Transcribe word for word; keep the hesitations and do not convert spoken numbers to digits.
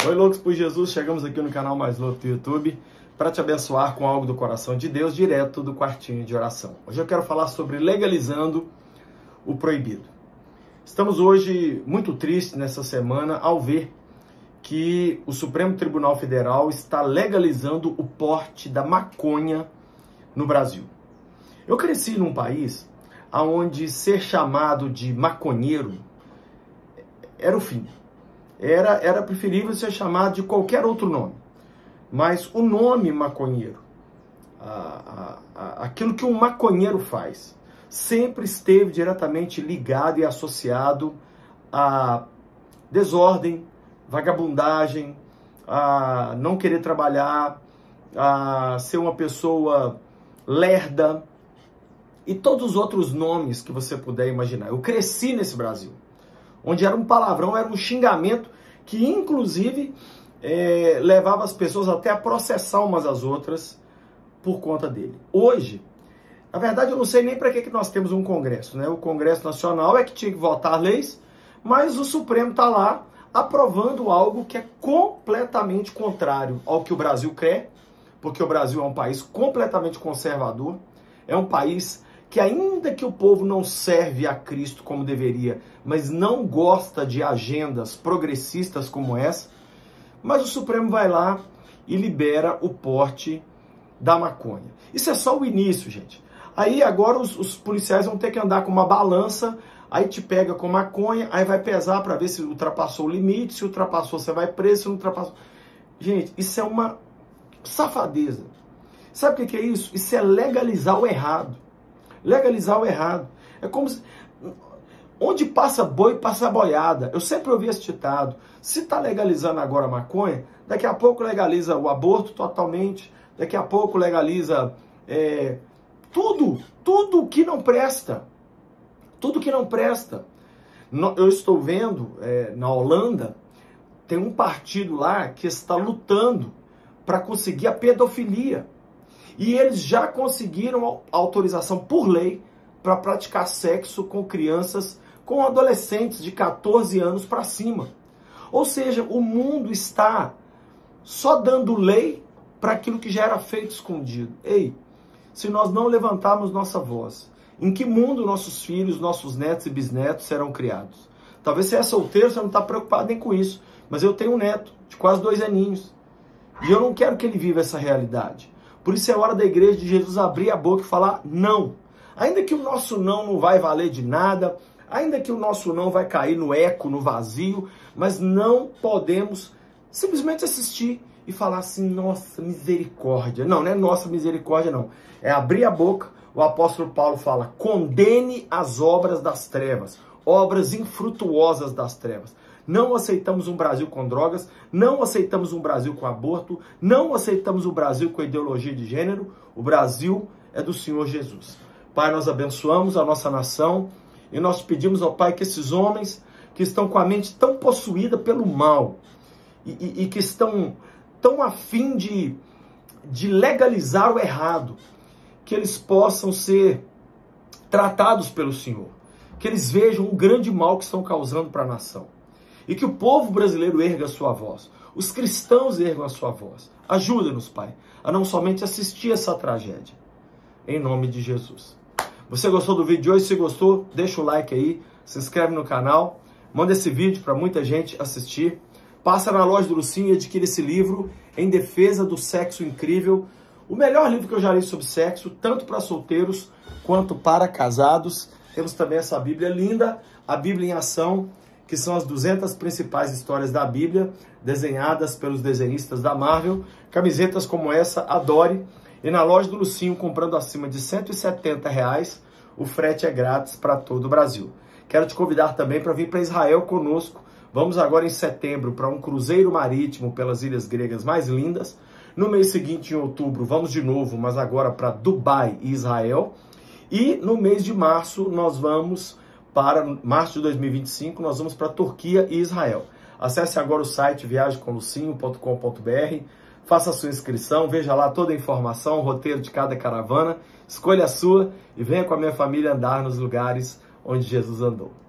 Oi, loucos por Jesus, chegamos aqui no canal Mais Louco do YouTube para te abençoar com algo do coração de Deus, direto do quartinho de oração. Hoje eu quero falar sobre legalizando o proibido. Estamos hoje muito tristes nessa semana ao ver que o Supremo Tribunal Federal está legalizando o porte da maconha no Brasil. Eu cresci num país onde ser chamado de maconheiro era o fim. Era, era preferível ser chamado de qualquer outro nome. Mas o nome maconheiro, a, a, a, aquilo que um maconheiro faz, sempre esteve diretamente ligado e associado a desordem, vagabundagem, a não querer trabalhar, a ser uma pessoa lerda e todos os outros nomes que você puder imaginar. Eu cresci nesse Brasil, onde era um palavrão, era um xingamento que, inclusive, é, levava as pessoas até a processar umas às outras por conta dele. Hoje, na verdade, eu não sei nem para que, que nós temos um Congresso, né? O Congresso Nacional é que tinha que votar leis, mas o Supremo está lá aprovando algo que é completamente contrário ao que o Brasil quer, porque o Brasil é um país completamente conservador, é um país que ainda que o povo não serve a Cristo como deveria, mas não gosta de agendas progressistas como essa, mas o Supremo vai lá e libera o porte da maconha. Isso é só o início, gente. Aí agora os, os policiais vão ter que andar com uma balança, aí te pega com maconha, aí vai pesar para ver se ultrapassou o limite, se ultrapassou você vai preso, se não ultrapassou... Gente, isso é uma safadeza. Sabe o que, que é isso? Isso é legalizar o errado. Legalizar o errado. É como se... Onde passa boi, passa boiada. Eu sempre ouvi esse ditado. Se está legalizando agora a maconha, daqui a pouco legaliza o aborto totalmente, daqui a pouco legaliza é, tudo, tudo que não presta. Tudo que não presta. Eu estou vendo, é, na Holanda, tem um partido lá que está lutando para conseguir a pedofilia. E eles já conseguiram autorização por lei para praticar sexo com crianças, com adolescentes de quatorze anos para cima. Ou seja, o mundo está só dando lei para aquilo que já era feito escondido. Ei, se nós não levantarmos nossa voz, em que mundo nossos filhos, nossos netos e bisnetos serão criados? Talvez você é solteiro, você não está preocupado nem com isso. Mas eu tenho um neto de quase dois aninhos. E eu não quero que ele viva essa realidade. Por isso é hora da igreja de Jesus abrir a boca e falar não. Ainda que o nosso não não vai valer de nada, ainda que o nosso não vai cair no eco, no vazio, mas não podemos simplesmente assistir e falar assim, nossa misericórdia. Não, não é nossa misericórdia não. É abrir a boca. O apóstolo Paulo fala, condene as obras das trevas, obras infrutuosas das trevas. Não aceitamos um Brasil com drogas, não aceitamos um Brasil com aborto, não aceitamos um Brasil com ideologia de gênero. O Brasil é do Senhor Jesus. Pai, nós abençoamos a nossa nação e nós pedimos ao Pai que esses homens que estão com a mente tão possuída pelo mal e, e, e que estão tão a fim de, de legalizar o errado, que eles possam ser tratados pelo Senhor, que eles vejam o grande mal que estão causando para a nação. E que o povo brasileiro erga a sua voz. Os cristãos ergam a sua voz. Ajuda-nos, Pai, a não somente assistir essa tragédia. Em nome de Jesus. Você gostou do vídeo de hoje? Se gostou, deixa o like aí. Se inscreve no canal. Manda esse vídeo para muita gente assistir. Passa na loja do Lucinho e adquire esse livro, Em Defesa do Sexo Incrível. O melhor livro que eu já li sobre sexo, tanto para solteiros quanto para casados. Temos também essa Bíblia linda, a Bíblia em Ação, que são as duzentas principais histórias da Bíblia, desenhadas pelos desenhistas da Marvel. Camisetas como essa, adore. E na loja do Lucinho, comprando acima de cento e setenta reais, o frete é grátis para todo o Brasil. Quero te convidar também para vir para Israel conosco. Vamos agora em setembro para um cruzeiro marítimo pelas ilhas gregas mais lindas. No mês seguinte, em outubro, vamos de novo, mas agora para Dubai e Israel. E no mês de março, nós vamos... Para março de dois mil e vinte e cinco, nós vamos para Turquia e Israel. Acesse agora o site viagem com lucinho ponto com ponto br, faça a sua inscrição, veja lá toda a informação, o roteiro de cada caravana, escolha a sua e venha com a minha família andar nos lugares onde Jesus andou.